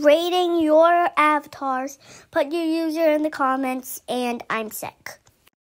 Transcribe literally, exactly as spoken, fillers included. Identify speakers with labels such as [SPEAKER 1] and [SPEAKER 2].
[SPEAKER 1] rating your avatars. Put your user in the comments, and I'm sick.